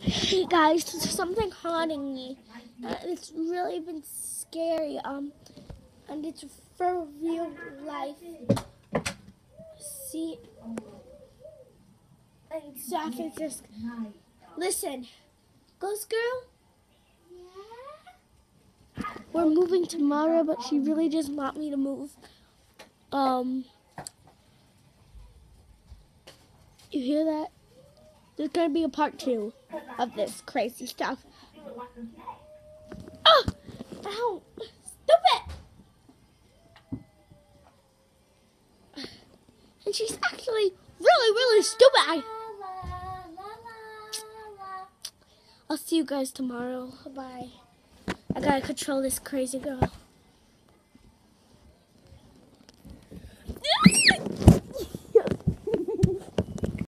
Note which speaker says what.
Speaker 1: Hey guys, there's something haunting me. It's really been scary. And it's for real life. See, and San Francisco. Listen, Ghost Girl. We're moving tomorrow, but she really doesn't want me to move. You hear that? There's gonna be a part 2 of this crazy stuff. Oh! Ow! Stupid! And she's actually really stupid. I'll see you guys tomorrow. Bye. I gotta control this crazy girl.